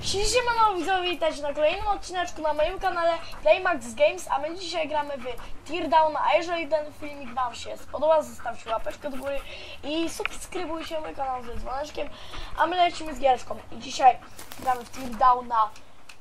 Siemano widzowie, witajcie na kolejnym odcineczku na moim kanale Playmax Games, a my dzisiaj gramy w Teardown, a jeżeli ten filmik wam się spodoba, zostawcie łapeczkę do góry i subskrybujcie mój kanał ze dzwoneczkiem, a my lecimy z giereczką. I dzisiaj gramy w Teardowna,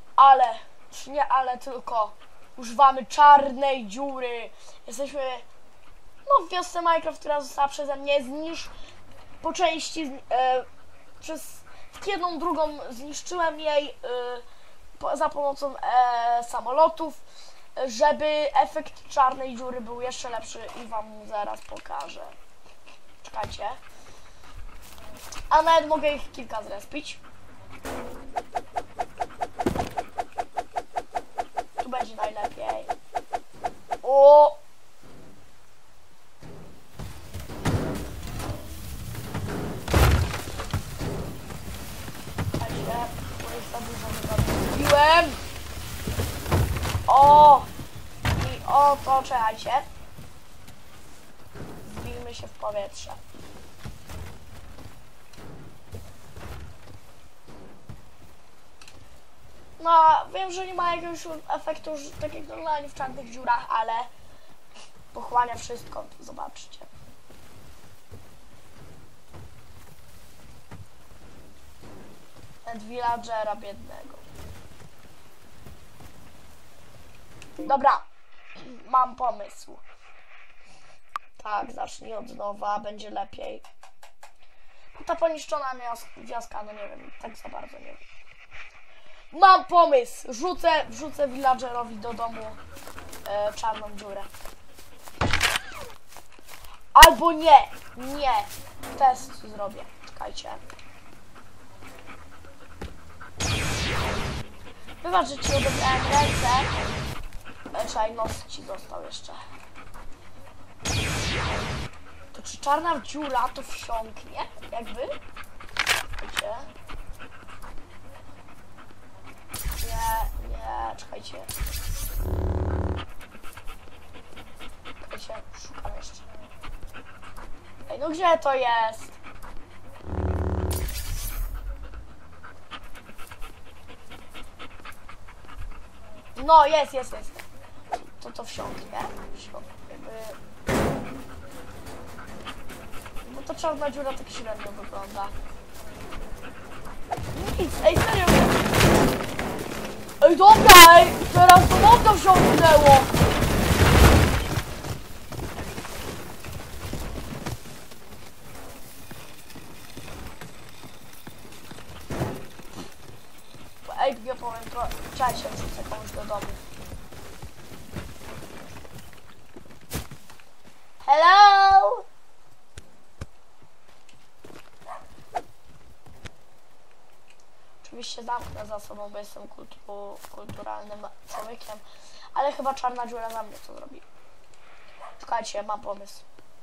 tylko używamy czarnej dziury. Jesteśmy w wiosce Minecraft, która została przeze mnie po części przez jedną, drugą zniszczyłem jej za pomocą samolotów, żeby efekt czarnej dziury był jeszcze lepszy i wam zaraz pokażę. Czekajcie. A nawet mogę ich kilka zrespić. Tu będzie najlepiej. O! Za dużo zrobiłem. O! I oto, czekajcie. Zbijmy się w powietrze. No, wiem, że nie ma jakiegoś efektu tak jak normalnie w czarnych dziurach, ale pochłania wszystko. Zobaczcie. Villagera biednego. Dobra, mam pomysł. Tak, zacznij od nowa, będzie lepiej. Ta poniszczona wioska, no nie wiem, tak za bardzo nie wiem. Mam pomysł! Wrzucę villagerowi do domu czarną dziurę. Albo nie! Nie! Test zrobię. Czekajcie. Wybacz, że ci odebrałem ręce. Czekaj, nos ci został jeszcze. To czy czarna dziura to wsiąknie? Jakby? Czekajcie. Nie, czekajcie. Czekajcie, szukam jeszcze. Ej, no gdzie to jest? No, jest. To wsiąknie. Bo to czarna dziura tak średnio wygląda. Nic, ej, serio. Ej, dobra, teraz to mocno wsiąknęło. Ej, ja powiem, to trzeba się wrzucę komuś do domu. Hello! Oczywiście zamknę za sobą, bo jestem kulturalnym człowiekiem, ale chyba czarna dziura za mnie to zrobi. Czekajcie, mam pomysł.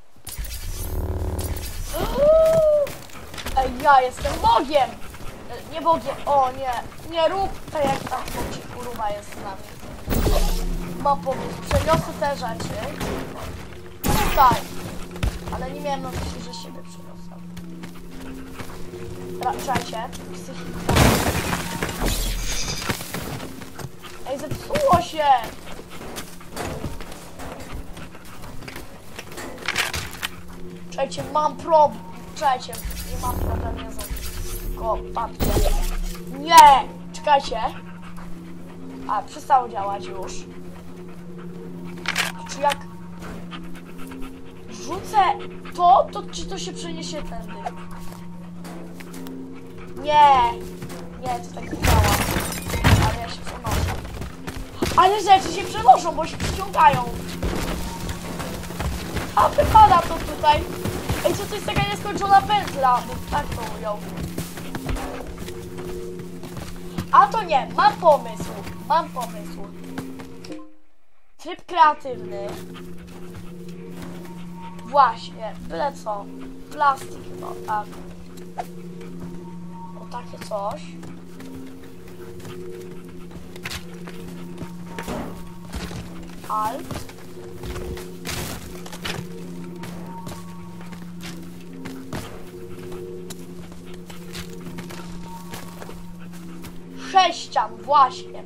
Ej, ja jestem Bogiem! Nie Bogiem, o nie rób tak jak tam kurwa jest z nami. Mam pomysł, przeniosę te rzeczy tutaj, ale nie miałem na myśli, że siebie przeniosę. Czekajcie, ej, zepsuło się! Czekajcie, mam problem, czekajcie, nie mam problemu, nie znam. Tylko patrzcie. Nie! Czekajcie. A, przestało działać już. Czy jak rzucę to czy to się przeniesie tędy? Nie, to tak nie działa. Ale ja się przenoszę. Ale rzeczy się przenoszą, bo się przyciągają. A wypada to tutaj. Ej, co to jest taka nieskończona pętla? Bo tak to ujął. A to nie, mam pomysł. Tryb kreatywny. Właśnie, byle co. Plastik, no tak. O takie coś. Alt. sześcian, właśnie.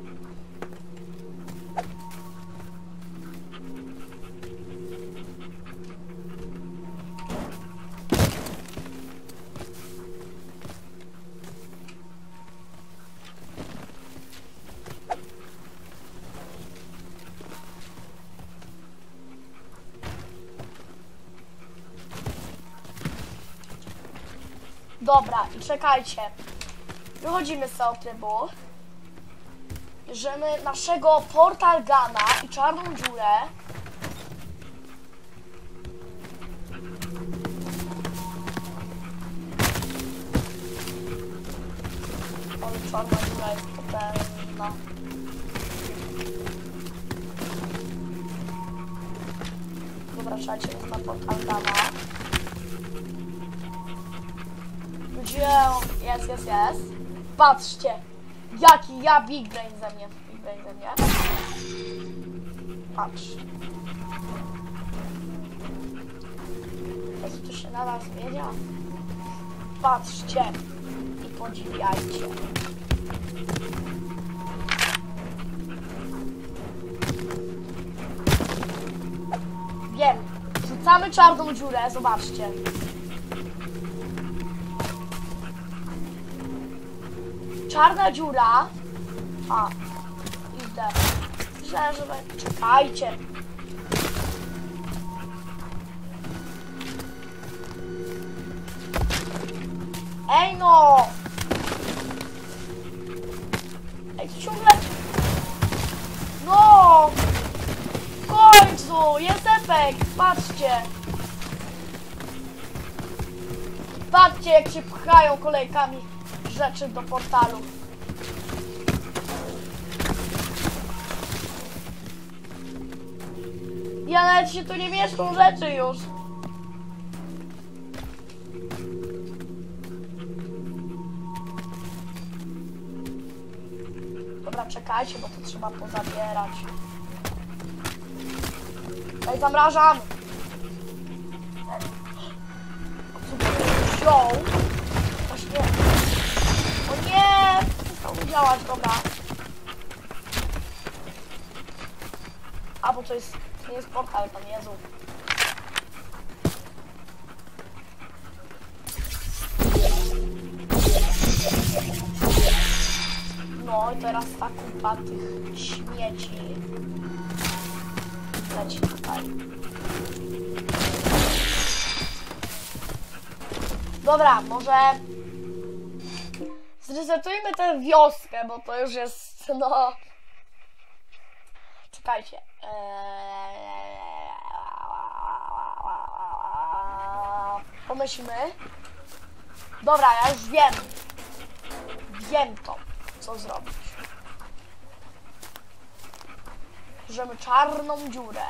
Dobra, i czekajcie. Wychodzimy z tego trybu. Bierzemy naszego portal guna i czarną dziurę. Ale czarna dziura jest potężna. Dobra, czekajcie, jest na portal guna. Gdzie on? Jest. Patrzcie, jaki ja Big Brain ze mnie. Patrz. Jezu, to się nadal zmienia. Patrzcie i podziwiajcie. Wiem, rzucamy czarną dziurę, zobaczcie. Czarna dziura. A, idę. Myślałem, że... Czekajcie. Ej no! Ej, ciągle... No! W końcu! Jest efekt! Patrzcie! Patrzcie, jak się pchają kolejkami rzeczy do portalu. Ja nawet się tu nie mieszczą rzeczy już. Dobra, czekajcie, bo to trzeba pozabierać. Ej, zamrażam! Co to wziął? Właśnie... O nie! Przestał działać, dobra. A, bo to jest... To nie jest portal, tam Jezu. No i teraz ta kupa tych śmieci leci tutaj. Dobra, może zresetujmy tę wioskę, bo to już jest, no... Czekajcie. Pomyślmy. Dobra, ja już wiem. Wiem to, co zrobić. Bierzemy czarną dziurę.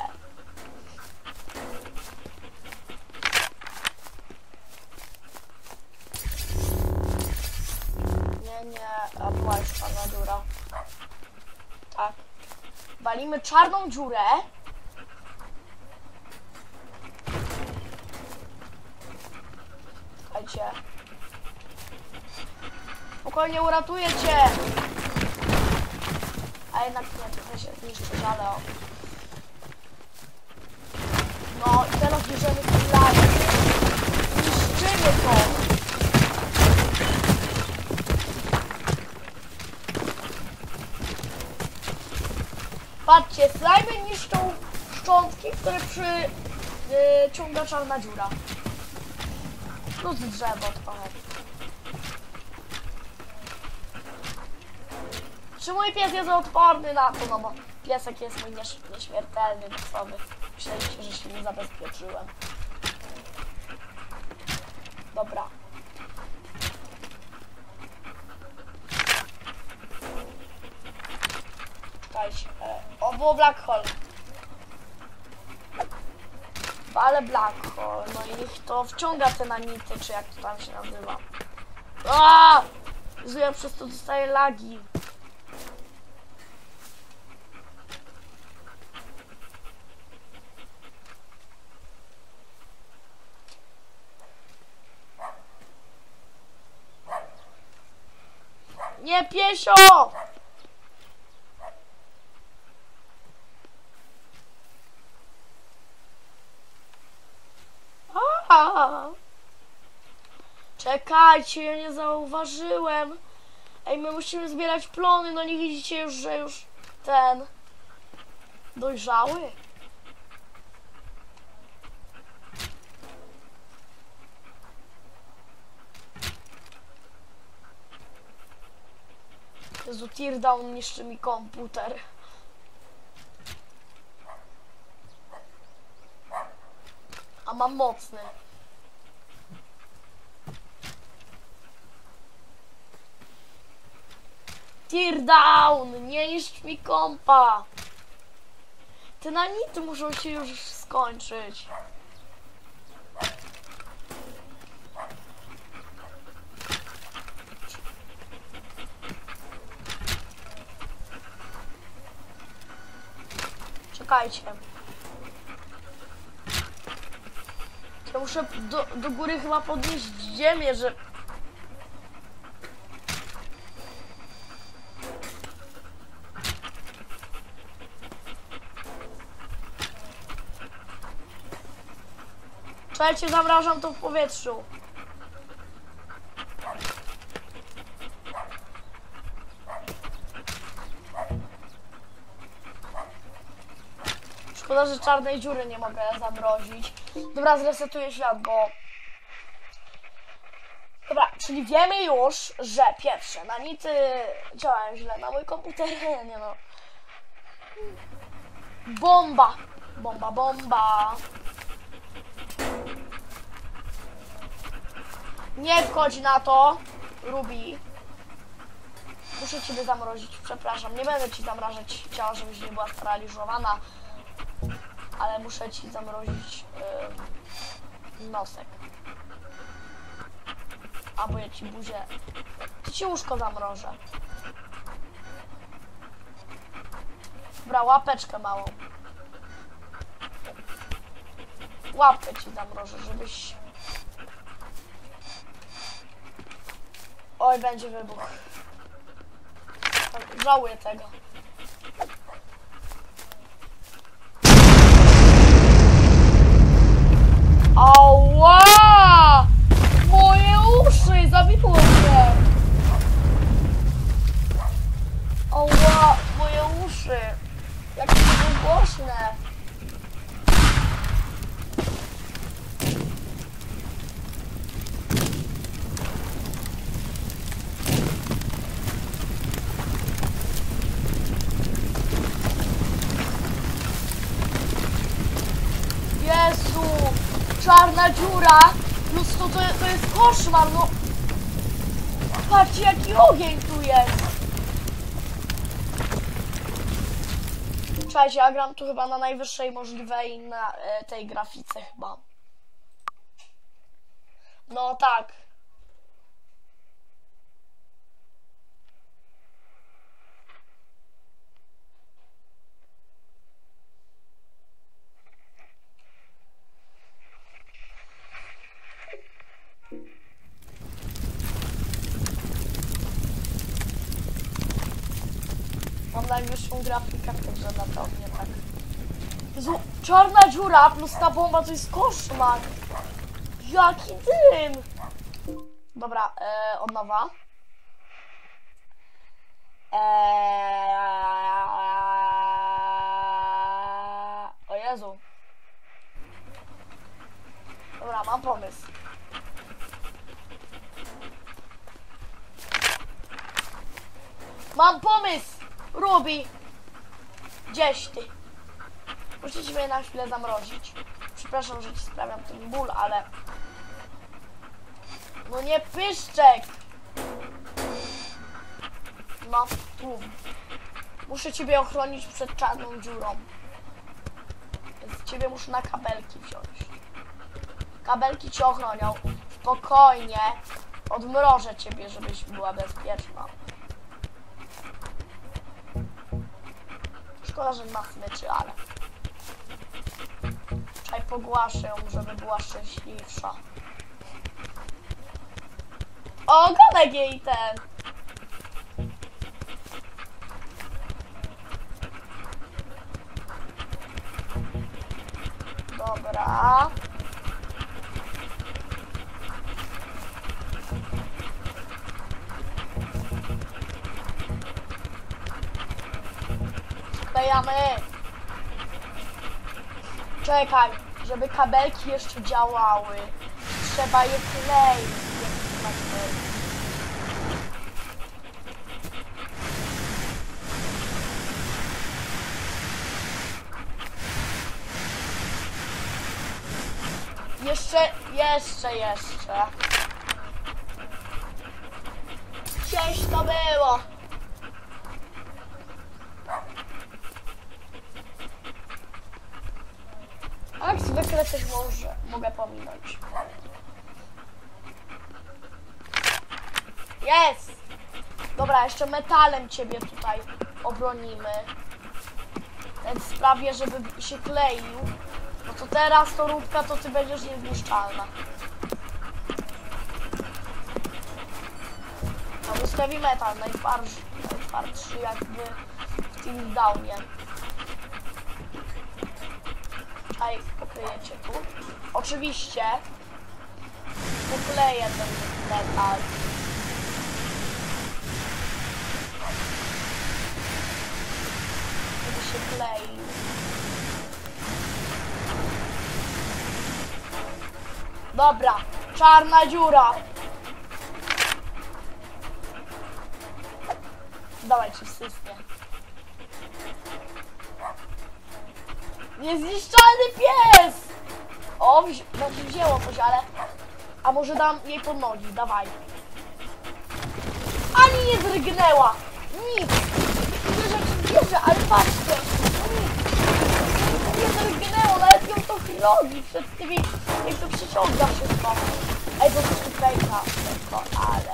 Nie, a była już czarna dziura. Tak. Walimy czarną dziurę. Słuchajcie. Spokojnie, uratuję cię. A jednak nie, trochę się zniszczyć, ale o. No i teraz bierzemy ten lagi. Niszczymy to. Patrzcie, slajmy niszczą szczątki, które przyciąga czarna dziura. Plus drzewo trochę. Czy mój pies jest odporny na to? No bo piesek jest mój nieśmiertelny, nosowy. Myśleliście, że się nie zabezpieczyłem. Dobra. Czekajcie. O, było black hole. Ale black hole. No i niech to wciąga te nanity, czy jak to tam się nazywa. Aaaa! Jezu, ja przez to dostaję lagi. Nie, piesio! Czekajcie, ja nie zauważyłem. Ej, my musimy zbierać plony, no nie widzicie już, że już ten dojrzały? Jezu, teardown niszczy mi komputer. A mam mocny. Teardown! Nie niszcz mi kompa! Te nanity muszą się już skończyć. Czekajcie. Ja muszę do góry chyba podnieść ziemię, że... Czekajcie, zamrażam to w powietrzu. Szkoda, że czarnej dziury nie mogę zamrozić. Dobra, zresetuję świat, bo... Dobra, czyli wiemy już, że pierwsze, nanity działają źle na mój komputer, nie no. Bomba! Bomba, bomba! Nie wchodź na to, Ruby. Muszę ciebie zamrozić, przepraszam. Nie będę ci zamrażać ciała, żebyś nie była sparaliżowana. Ale muszę ci zamrozić nosek. Albo ja ci buzię. Ty ci łóżko zamrożę. Dobra, łapeczkę małą. Łapkę ci zamrożę, żebyś... Oj, będzie wybuch. Żałuję tego. Ała! Moje uszy! Zabiło mnie! Ała! Moje uszy! Jakie to było głośne! Jezu! Czarna dziura! Plus to jest koszmar, no! Patrzcie, jaki ogień tu jest! Słuchajcie, ja gram tu chyba na najwyższej możliwej na tej grafice chyba. No tak. Mam najwyższą grafikę w grze, naprawdę tak. Jezu, czarna dziura plus ta bomba to jest koszmar. Jaki dym! Dobra, od nowa. O Jezu. Dobra, mam pomysł. Mam pomysł! Ruby! Gdzieś ty? Muszę cię na chwilę zamrozić. Przepraszam, że ci sprawiam ten ból, ale... No nie pyszczek! No, tu. Muszę ciebie ochronić przed czarną dziurą. Więc ciebie muszę na kabelki wziąć. Kabelki cię ochronią. Spokojnie. Odmrożę ciebie, żebyś była bezpieczna. Szkoda, że ma smyczy, ale... Czekaj, pogłaszę ją, żeby była szczęśliwsza. O, ogonek jej ten! Dobra. Sklejamy. Czekaj, żeby kabelki jeszcze działały. Trzeba je kleić. Jeszcze. Gdzieś to było. A jak zwykle coś mogę pominąć. Jest! Dobra, jeszcze metalem ciebie tutaj obronimy. Więc sprawię, żeby się kleił. No to teraz to róbka, to ty będziesz niezniszczalna. No to jest heavy metal, najtwardszy jakby w Team Downie. Czaj, pokryjecie tu. Oczywiście pokleję ten metal. Żeby się kleił. Dobra, czarna dziura. Dawaj ci wsysnie. Niezniszczalny pies! O, znaczy wzięło coś, ale... A może dam jej pod nogi, dawaj. Ani nie drgnęła. Nic. Tyle rzeczy bierze, ale patrzcie. Nic. Nie drgnęło, nawet ją to chroni przed tymi... Jak to przyciąga wszystko. Ej, bo to jest fejka. Tylko, ale...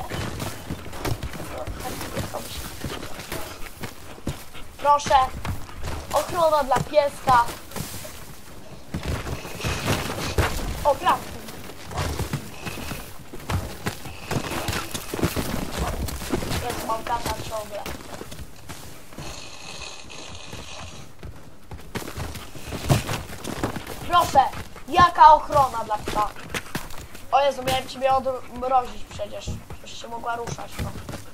Proszę. Ochrona dla pieska. O, klatki. Jest mam kata ciągle. Proszę, jaka ochrona dla psa? O Jezu, miałem ciebie odmrozić przecież. Przecież się mogła ruszać, no.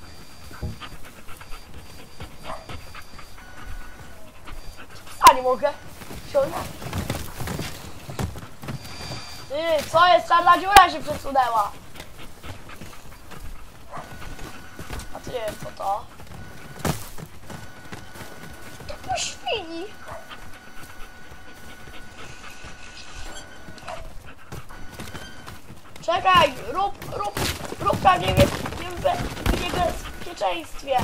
A nie mogę. Wsiąść. Ty, co jest? Czarna dziura się przesunęła. A ty nie wiem co to. To po świni. Czekaj, rób prawie w niebezpieczeństwie.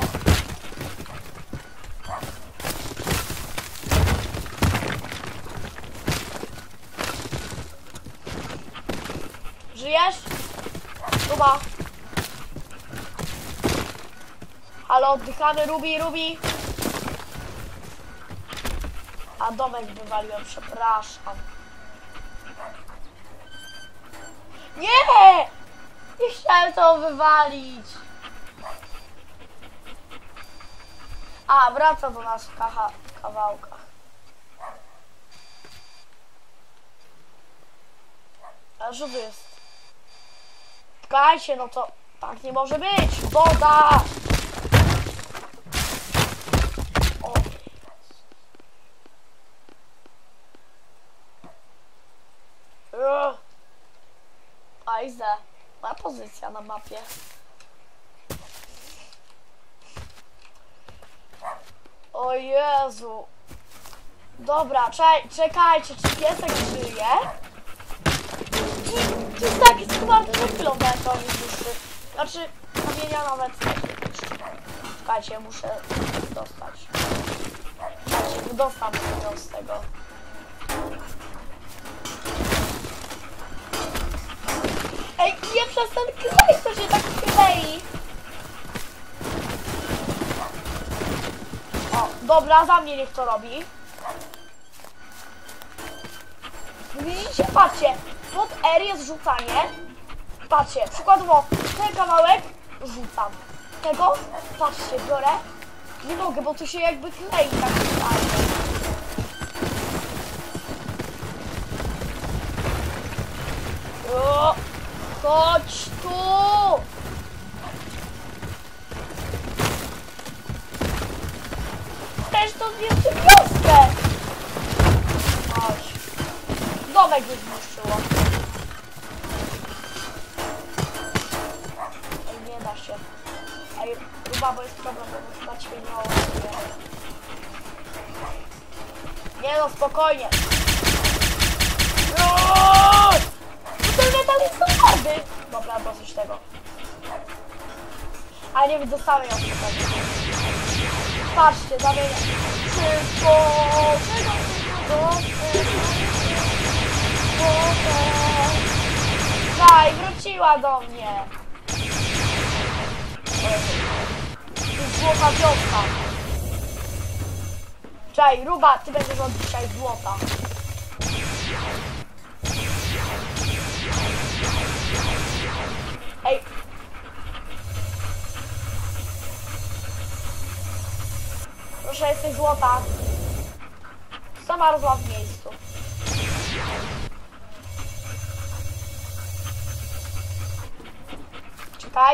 Żyjesz? Kuba. Halo, oddychamy, Ruby. A domek wywaliłem, przepraszam. Nie! Nie chciałem to wywalić. A, wraca do nas w kawałkach. Ale co to jest? Czekajcie, no to tak nie może być. Woda! O. Ajze, moja pozycja na mapie. O Jezu. Dobra, czekajcie, czy piesek żyje? To jest taki składny, że chwilą to nie zniszczy. Znaczy, kamienia nawet nie zniszczy. Czekajcie, muszę dostać. Czekajcie, dostam się z tego. Ej, nie przez ten klej, to się tak klei. O, dobra, za mnie niech to robi. Widzicie, patrzcie, pod R jest rzucanie. Patrzcie, przykładowo ten kawałek rzucam. Tego, patrzcie, biorę. Nie mogę, bo tu się jakby klei tak fajnie. Chodź tu! Też to jeszcze wioskę! Chodź. Domek już zniszczyło. Ej, nie da się. Ej, chyba, bo jest problem, bo chyba ciebie miało. Nie no, spokojnie. Ten metal jest twardy. Dobra, dosyć tego. A nie dostałem ją tutaj. Patrzcie, zamieniam. Szybko! Daj, wróciła do mnie. To jest złota wioska. Czaj, Ruba, ty będziesz od dzisiaj złota. Ej. Proszę, jesteś złota. Sama rozła w miejscu. Czekaj.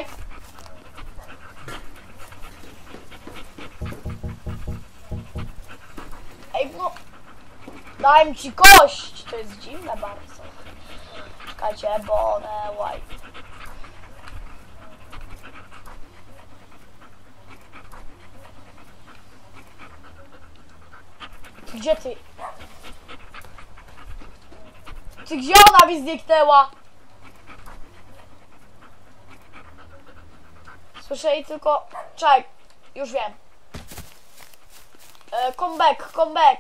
Ej, no. Dałem ci kość. To jest dziwne bardzo. Czekajcie, Bonę White. Gdzie ty? Ty gdzie ona mi zniknęła? Słyszę jej tylko... Czekaj, już wiem. Come back, come back.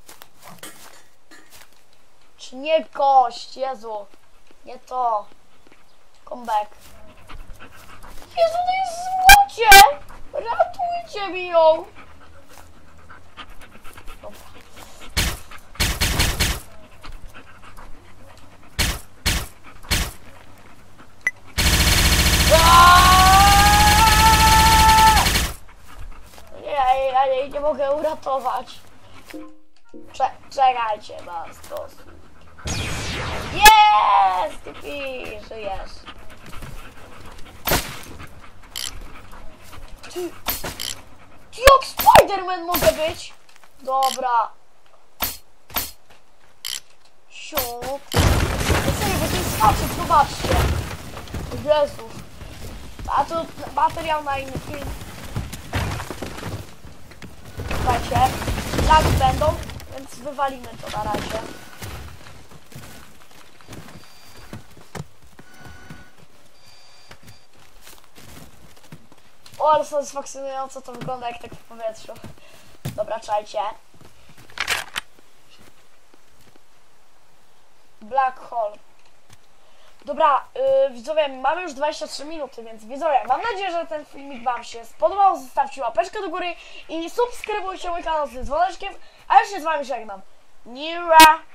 Czy nie kość, Jezu. Nie to. Come back. Jezu, to jest w złocie! Ratujcie mi ją! Dobra. Ja jej nie mogę uratować. Czekajcie, mam sposób. Jest! Ty żyjesz. Ty jak Spider-Man mogę być? Dobra. Siup. Serio, bo to jest facet, zobaczcie. Jezus. A to materiał na inny film. Słuchajcie, lagi będą, więc wywalimy to na razie. O, ale satysfakcjonująco to wygląda, jak tak w powietrzu. Dobra, czajcie. Black Hole. Dobra, widzowie, mamy już 23 minuty, więc widzowie, mam nadzieję, że ten filmik wam się spodobał. Zostawcie łapeczkę do góry i subskrybujcie mój kanał z dzwoneczkiem, a już się z wami żegnam. Nira!